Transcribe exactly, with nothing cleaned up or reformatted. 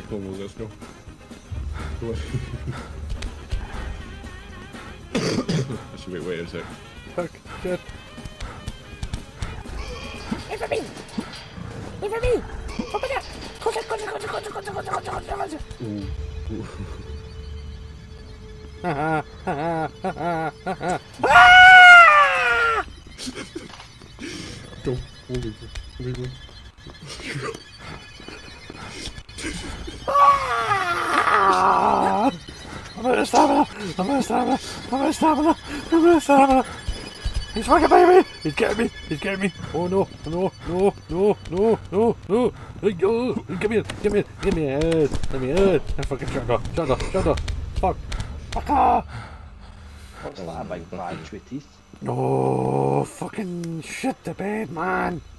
almost, let's go. Go on. Actually, wait, wait a sec. Fuck, shit. Wait for me! Wait for me! Open up! Close it, close it, close it, close it, close it, close it, close it, close it. Ooh. Ooh. Ha ha ha ha ha ha. Go. Holy God. Holy God. I'm out of stamina! I'm out of stamina! I'm out of stamina! I'm out of stamina! He's fucking by me! He's getting me! He's getting me! Oh no! No! No! No! No! No! No! No! Give me it! Give me it! Give me it! Give me it! I'm fucking shut up! Shut up! Shut up! Fuck! Fuck off! What's that, a big branch with teeth? No! Fucking shit the bed, man!